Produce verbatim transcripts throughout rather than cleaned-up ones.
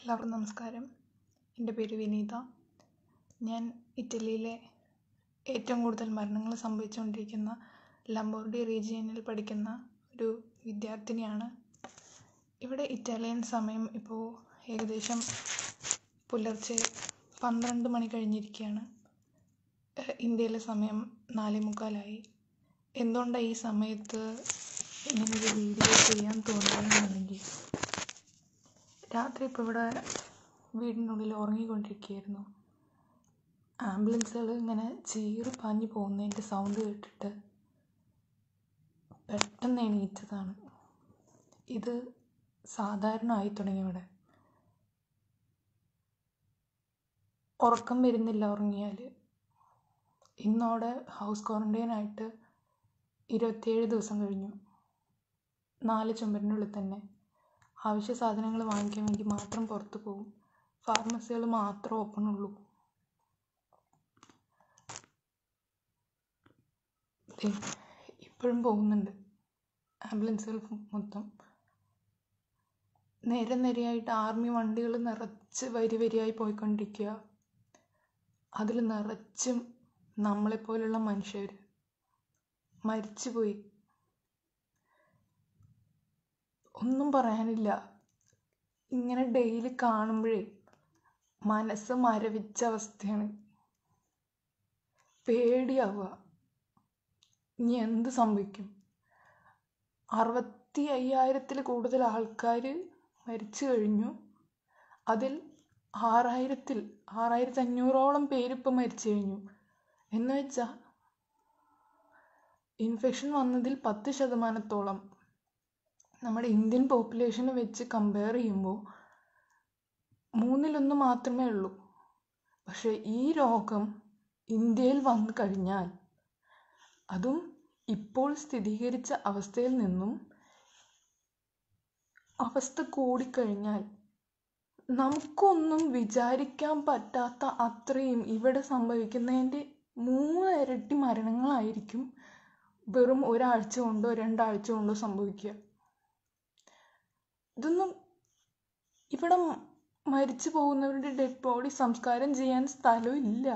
എല്ലാവർക്കും നമസ്കാരം. എൻ്റെ പേര് വിനീത. ഞാൻ ഇറ്റലിയിലെ ഏറ്റവും കൂടുതൽ മരണങ്ങൾ സംഭവിച്ചുകൊണ്ടിരിക്കുന്ന ലംബോർഡി റീജിയനിൽ പഠിക്കുന്ന ഒരു വിദ്യാർത്ഥിനിയാണ്. ഇവിടെ ഇറ്റാലിയൻ സമയം ഇപ്പോൾ ഏകദേശം പുലർച്ചെ പന്ത്രണ്ട് മണി കഴിഞ്ഞിരിക്കുകയാണ്. ഇന്ത്യയിലെ സമയം നാലേ മുക്കാലായി. എന്തുകൊണ്ടാണ് ഈ സമയത്ത് ഇങ്ങനൊരു വീഡിയോ ചെയ്യാൻ തോന്നുന്നതെന്നുണ്ടെങ്കിൽ, രാത്രി ഇപ്പോൾ ഇവിടെ വീടിനുള്ളിൽ ഉറങ്ങിക്കൊണ്ടിരിക്കുകയായിരുന്നു. ആംബുലൻസുകൾ ഇങ്ങനെ ചീറി പാഞ്ഞു പോകുന്നതിൻ്റെ സൗണ്ട് കേട്ടിട്ട് പെട്ടെന്ന് എണീറ്റതാണ്. ഇത് സാധാരണ ആയി തുടങ്ങി. ഇവിടെ ഉറക്കം വരുന്നില്ല ഉറങ്ങിയാൽ. ഇന്നോടെ ഹൗസ് ക്വാറൻറ്റൈനായിട്ട് ഇരുപത്തിയേഴ് ദിവസം കഴിഞ്ഞു. നാല് ചുമരിനുള്ളിൽ തന്നെ. ആവശ്യ സാധനങ്ങൾ വാങ്ങിക്കാൻ വേണ്ടി മാത്രം പുറത്ത് പോകും. ഫാർമസികൾ മാത്രം ഓപ്പൺ ഉള്ളൂ. ഇപ്പോഴും പോകുന്നുണ്ട് ആംബുലൻസുകൾ മൊത്തം. നേരെ നിരയായിട്ട് ആർമി വണ്ടികൾ നിറച്ച് വരി വരിയായി പോയിക്കൊണ്ടിരിക്കുക. അതിൽ നിറച്ചും നമ്മളെപ്പോലുള്ള മനുഷ്യർ മരിച്ചു പോയി. ഒന്നും പറയാനില്ല. ഇങ്ങനെ ഡെയിലി കാണുമ്പോഴേ മനസ്സ് മരവിച്ച അവസ്ഥയാണ്. പേടിയാവുക, ഇനി എന്ത് സംഭവിക്കും. അറുപത്തി അയ്യായിരത്തിൽ കൂടുതൽ ആൾക്കാർ മരിച്ചു കഴിഞ്ഞു. അതിൽ ആറായിരത്തിൽ ആറായിരത്തി അഞ്ഞൂറോളം പേരിപ്പോൾ മരിച്ചു കഴിഞ്ഞു. എന്ന് വെച്ചാൽ ഇൻഫെക്ഷൻ വന്നതിൽ പത്ത് ശതമാനത്തോളം നമ്മുടെ ഇന്ത്യൻ പോപ്പുലേഷനെ വെച്ച് കമ്പയർ ചെയ്യുമ്പോൾ മൂന്നിലൊന്ന് മാത്രമേ ഉള്ളൂ. പക്ഷെ ഈ രോഗം ഇന്ത്യയിൽ വന്നു കഴിഞ്ഞാൽ, അതും ഇപ്പോൾ സ്ഥിരീകരിച്ച അവസ്ഥയിൽ നിന്നും അവസ്ഥ കൂടിക്കഴിഞ്ഞാൽ, നമുക്കൊന്നും വിചാരിക്കാൻ പറ്റാത്ത അത്രയും ഇവിടെ സംഭവിക്കുന്നതിൻ്റെ മൂന്ന് ഇരട്ടി മരണങ്ങളായിരിക്കും വെറും ഒരാഴ്ച കൊണ്ടോ രണ്ടാഴ്ച കൊണ്ടോ സംഭവിക്കുക. ഇതൊന്നും ഇവിടെ മരിച്ചു പോകുന്നവരുടെ ഡെഡ് ബോഡി സംസ്കാരം ചെയ്യാൻ സ്ഥലവും ഇല്ല.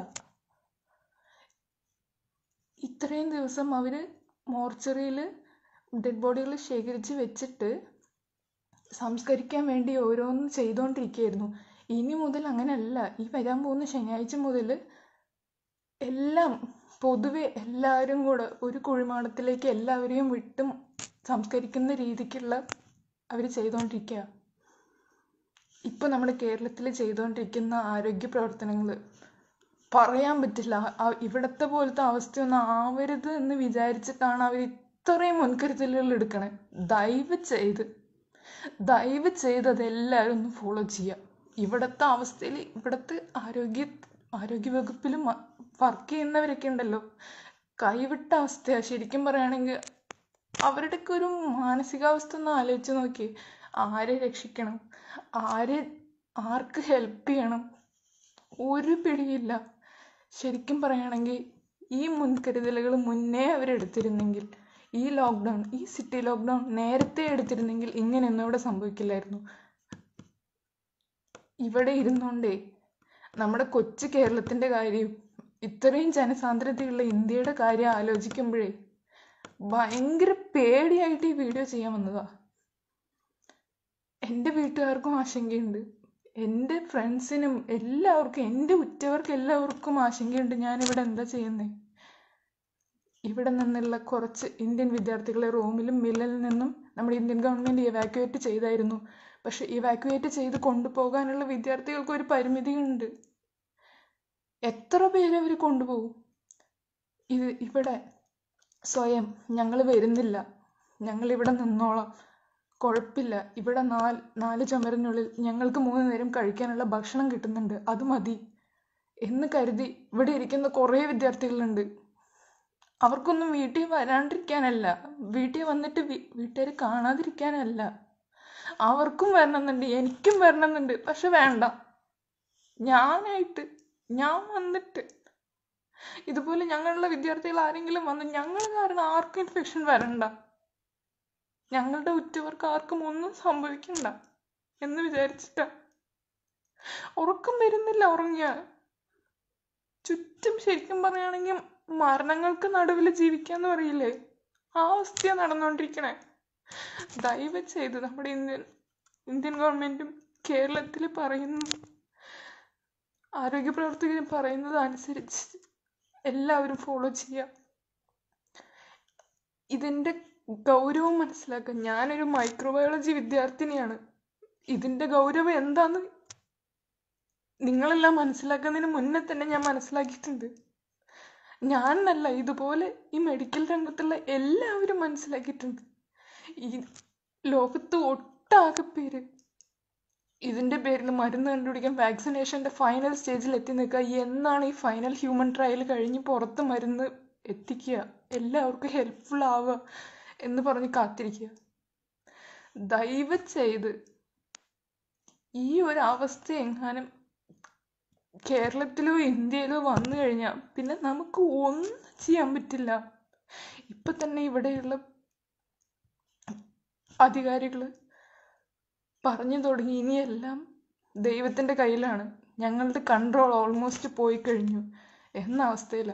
ഇത്രയും ദിവസം അവർ മോർച്ചറിയിൽ ഡെഡ് ബോഡികൾ ശേഖരിച്ച് വെച്ചിട്ട് സംസ്കരിക്കാൻ വേണ്ടി ഓരോന്ന് ചെയ്തുകൊണ്ടിരിക്കുകയായിരുന്നു. ഇനി മുതൽ അങ്ങനെയല്ല. ഈ വരാൻ പോകുന്ന ശനിയാഴ്ച മുതൽ എല്ലാം പൊതുവെ എല്ലാവരും കൂടെ ഒരു കുഴിമാടത്തിലേക്ക് എല്ലാവരെയും വിട്ടും സംസ്കരിക്കുന്ന രീതിക്കുള്ള അവർ ചെയ്തുകൊണ്ടിരിക്കുക. ഇപ്പം നമ്മുടെ കേരളത്തിൽ ചെയ്തുകൊണ്ടിരിക്കുന്ന ആരോഗ്യ പ്രവർത്തനങ്ങൾ പറയാൻ പറ്റില്ല. ഇവിടത്തെ പോലത്തെ അവസ്ഥയൊന്നും ആവരുത് എന്ന് വിചാരിച്ചിട്ടാണ് അവർ ഇത്രയും മുൻകരുതലുകൾ എടുക്കണേ. ദയവ് ചെയ്ത് ദയവ് ചെയ്ത് അതെല്ലാവരും ഒന്ന് ഫോളോ ചെയ്യുക. ഇവിടുത്തെ അവസ്ഥയിൽ ഇവിടുത്തെ ആരോഗ്യ ആരോഗ്യ വകുപ്പിലും വർക്ക് ചെയ്യുന്നവരൊക്കെ ഉണ്ടല്ലോ, കൈവിട്ട അവസ്ഥയാണ്. ശരിക്കും പറയുകയാണെങ്കിൽ അവരുടെയൊക്കെ ഒരു മാനസികാവസ്ഥ ഒന്ന് ആലോചിച്ച് നോക്കി. ആരെ രക്ഷിക്കണം, ആരെ ആർക്ക് ഹെൽപ്പ് ചെയ്യണം, ഒരു പിടിയില്ല. ശരിക്കും പറയുകയാണെങ്കിൽ ഈ മുൻകരുതലുകൾ മുന്നേ അവരെടുത്തിരുന്നെങ്കിൽ, ഈ ലോക്ക്ഡൗൺ ഈ സിറ്റി ലോക്ക്ഡൗൺ നേരത്തെ എടുത്തിരുന്നെങ്കിൽ ഇങ്ങനെയൊന്നും ഇവിടെ സംഭവിക്കില്ലായിരുന്നു. ഇവിടെ ഇരുന്നുകൊണ്ടേ നമ്മുടെ കൊച്ചു കേരളത്തിൻ്റെ കാര്യം, ഇത്രയും ജനസാന്ദ്രതയുള്ള ഇന്ത്യയുടെ കാര്യം ആലോചിക്കുമ്പോഴേ ഭയങ്കര പേടിയായിട്ട് ഈ വീഡിയോ ചെയ്യാൻ വന്നതാ. എൻ്റെ വീട്ടുകാർക്കും ആശങ്കയുണ്ട്, എൻ്റെ ഫ്രണ്ട്സിനും എല്ലാവർക്കും, എൻ്റെ ഉറ്റവർക്ക് എല്ലാവർക്കും ആശങ്കയുണ്ട്. ഞാനിവിടെ എന്താ ചെയ്യുന്നത്? ഇവിടെ നിന്നുള്ള കുറച്ച് ഇന്ത്യൻ വിദ്യാർത്ഥികളെ റോമിലും മില്ലിൽ നിന്നും നമ്മുടെ ഇന്ത്യൻ ഗവൺമെൻറ് ഇവാക്യുവേറ്റ് ചെയ്തായിരുന്നു. പക്ഷെ ഇവാക്യുവേറ്റ് ചെയ്ത് കൊണ്ടുപോകാനുള്ള വിദ്യാർത്ഥികൾക്ക് ഒരു പരിമിതിയുണ്ട്. എത്ര പേര് അവർ കൊണ്ടുപോകും? ഇത് ഇവിടെ സ്വയം ഞങ്ങൾ വരുന്നില്ല, ഞങ്ങളിവിടെ നിന്നോളാം, കുഴപ്പമില്ല, ഇവിടെ നാല് നാല് ചുമരിനുള്ളിൽ ഞങ്ങൾക്ക് മൂന്ന് നേരം കഴിക്കാനുള്ള ഭക്ഷണം കിട്ടുന്നുണ്ട്, അത് മതി എന്ന് കരുതി ഇവിടെ ഇരിക്കുന്ന കുറേ വിദ്യാർത്ഥികളുണ്ട്. അവർക്കൊന്നും വീട്ടിൽ വരാണ്ടിരിക്കാനല്ല, വീട്ടിൽ വന്നിട്ട് വീട്ടുകാർ കാണാതിരിക്കാനല്ല, അവർക്കും വരണമെന്നുണ്ട്, എനിക്കും വരണമെന്നുണ്ട്. പക്ഷെ വേണ്ട, ഞാനായിട്ട് ഞാൻ വന്നിട്ട് ഇതുപോലെ ഞങ്ങളുള്ള വിദ്യാർത്ഥികൾ ആരെങ്കിലും വന്ന് ഞങ്ങൾ കാരണം ആർക്കും ഇൻഫെക്ഷൻ വരണ്ട, ഞങ്ങളുടെ ഉറ്റവർക്ക് ആർക്കും ഒന്നും സംഭവിക്കണ്ട എന്ന് വിചാരിച്ചിട്ടാ. ഉറക്കം വരുന്നില്ല ഉറങ്ങിയ. ചുറ്റും ശരിക്കും പറയുകയാണെങ്കിൽ മരണങ്ങൾക്ക് നടുവിൽ ജീവിക്കാന്ന് പറയില്ലേ, ആ അവസ്ഥയാ നടന്നുകൊണ്ടിരിക്കണേ. ദയവ് ചെയ്ത് നമ്മുടെ ഇന്ത്യൻ ഇന്ത്യൻ ഗവൺമെന്റും കേരളത്തിൽ പറയുന്നു, ആരോഗ്യ പ്രവർത്തകരും പറയുന്നത് അനുസരിച്ച് എല്ലാവരും ഫോളോ ചെയ്യുക. ഇതിന്റെ ഗൗരവം മനസ്സിലാക്കുക. ഞാനൊരു മൈക്രോബയോളജി വിദ്യാർത്ഥിനിയാണ്. ഇതിന്റെ ഗൗരവം എന്താന്ന് നിങ്ങളെല്ലാം മനസ്സിലാക്കുന്നതിന് മുന്നേ തന്നെ ഞാൻ മനസ്സിലാക്കിയിട്ടുണ്ട്. ഞാനല്ല, ഇതുപോലെ ഈ മെഡിക്കൽ രംഗത്തുള്ള എല്ലാവരും മനസ്സിലാക്കിയിട്ടുണ്ട്. ഈ ലോകത്ത് ഒട്ടാകെ പേര് ഇതിന്റെ പേരിൽ മരുന്ന് കണ്ടുപിടിക്കാൻ വാക്സിനേഷന്റെ ഫൈനൽ സ്റ്റേജിൽ എത്തി നിൽക്കുക. എന്നാണ് ഈ ഫൈനൽ ഹ്യൂമൻ ട്രയൽ കഴിഞ്ഞ് പുറത്ത് മരുന്ന് എത്തിക്കുക, എല്ലാവർക്കും ഹെൽപ്ഫുൾ ആവുക എന്ന് പറഞ്ഞ് കാത്തിരിക്കുക. ദയവ് ചെയ്ത് ഈ ഒരു അവസ്ഥ എങ്ങാനും കേരളത്തിലോ ഇന്ത്യയിലോ വന്നു കഴിഞ്ഞാൽ പിന്നെ നമുക്ക് ഒന്നും ചെയ്യാൻ പറ്റില്ല. ഇപ്പൊ തന്നെ ഇവിടെയുള്ള അധികാരികള് പറഞ്ഞു തുടങ്ങി, ഇനിയെല്ലാം ദൈവത്തിന്റെ കയ്യിലാണ്, ഞങ്ങളുടെ കൺട്രോൾ ഓൾമോസ്റ്റ് പോയി കഴിഞ്ഞു എന്ന അവസ്ഥയില.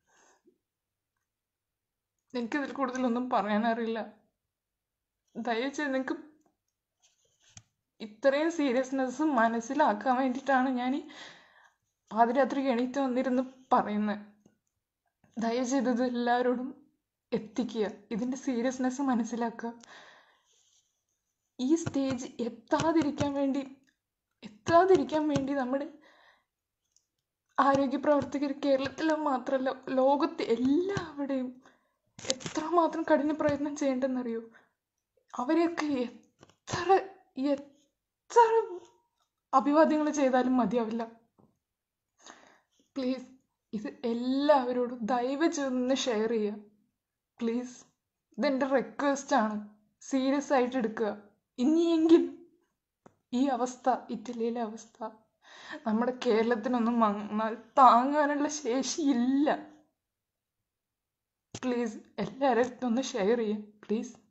എനിക്കിതിൽ കൂടുതലൊന്നും പറയാനറിയില്ല. ദയവചെയ്ത് നിങ്ങൾക്ക് ഇത്രയും സീരിയസ്നെസ് മനസ്സിലാക്കാൻ വേണ്ടിയിട്ടാണ് ഞാൻ ഈ പാതിരാത്രി എണീറ്റ് വന്നിരുന്ന് പറയുന്നത്. ദയവചെയ്ത് ഇത് എല്ലാവരോടും എത്തിക്കുക, ഇതിന്റെ സീരിയസ്നെസ് മനസ്സിലാക്കുക. ഈ സ്റ്റേജ് എത്താതിരിക്കാൻ വേണ്ടി എത്താതിരിക്കാൻ വേണ്ടി നമ്മുടെ ആരോഗ്യ പ്രവർത്തകർ കേരളത്തിൽ മാത്രമല്ല ലോകത്ത് എല്ലാവിടെയും എത്രമാത്രം കഠിന പ്രയത്നം ചെയ്യേണ്ടെന്നറിയോ. അവരെയൊക്കെ എത്ര എത്ര അഭിവാദ്യങ്ങൾ ചെയ്താലും മതിയാവില്ല. പ്ലീസ് ഇത് എല്ലാവരോടും ദയവ് ചെയ്തൊന്ന് ഷെയർ ചെയ്യുക പ്ലീസ്. ഇതെൻ്റെ റിക്വസ്റ്റ് ആണ്, സീരിയസ് ആയിട്ട് എടുക്കുക. ഇനിയെങ്കിലും ഈ അവസ്ഥ, ഇറ്റലിയിലെ അവസ്ഥ നമ്മുടെ കേരളത്തിനൊന്നും വന്നാൽ താങ്ങാനുള്ള ശേഷിയില്ല. പ്ലീസ് എല്ലാവരും ഒന്ന് ഷെയർ ചെയ്യുക പ്ലീസ്.